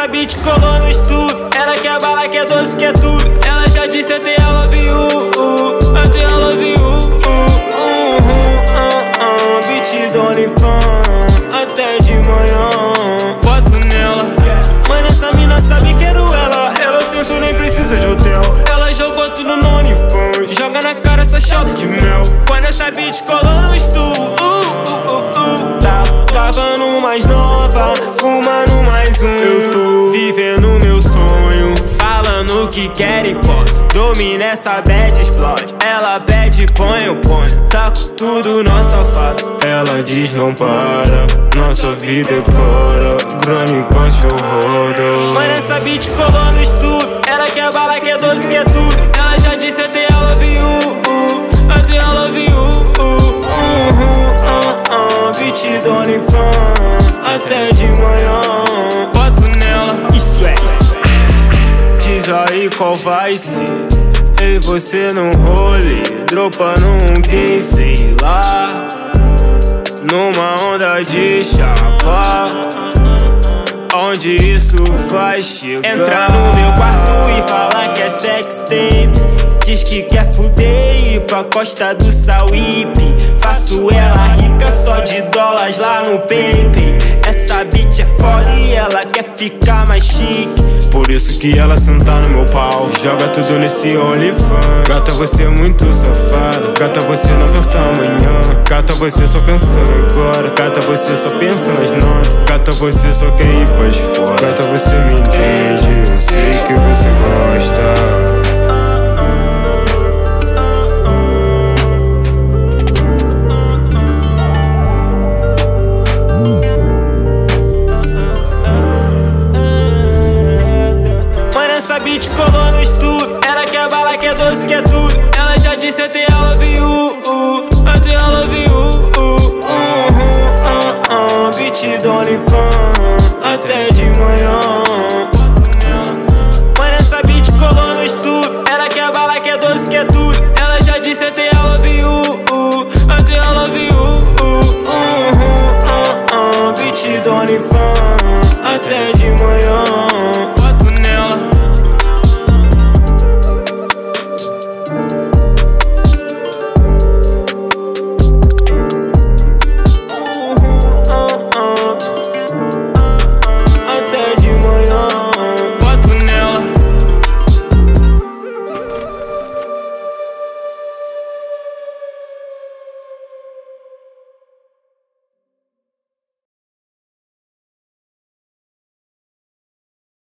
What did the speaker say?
beat colou no estudo. Ela quer bala, quer doce, quer tudo. Ela já disse até I love you, até I love you. Beat do OnlyFans, até de manhã. Boto nela, mano, essa mina sabe que quero ela. Ela sento, nem precisa de hotel. Ela jogou tudo no OnlyFans, joga na cara essa chota de mel. Quando essa beat colou no estudo, tá gravando mais nova, fumando mais um. Eu tô vivendo meu sonho, falando que quer e posso. Domina essa bad, explode. Ela pede, põe, eu ponho. Taco tudo, nossa fada. Ela diz não para, nossa vida é cara. Crônica show roda. Mano, essa beat colou no estudo. Ela quer bala, quer doce, quer tudo. Ela já disse até I love you, até I love you. Beat do OnlyFans, até de manhã. Boto nela, isso é. Diz aí qual vai ser. Ei, você num rolê, dropando um gay, sei lá, numa onda de chapa. Onde isso vai chegar? Entrar no meu quarto e falar que é sextape. Diz que quer fuder e ir pra costa do Sauípe. Faço ela rica só de dólares lá no PayPay. Essa bitch é foda e ela quer ficar mais chique. Por isso que ela senta no meu pau, joga tudo nesse OnlyFans. Gata, você é muito safada. Gata, você não pensa amanhã. Gata, você só pensa agora. Gata, você só pensa nas notas. Gata, você só quer ir pra fora. Gata, você me entende, eu sei que você gosta. Beat colou no estudo. Ela quer bala, quer doce, quer tudo. Ela já disse até I love you, até I love you. Beat do OnlyFans.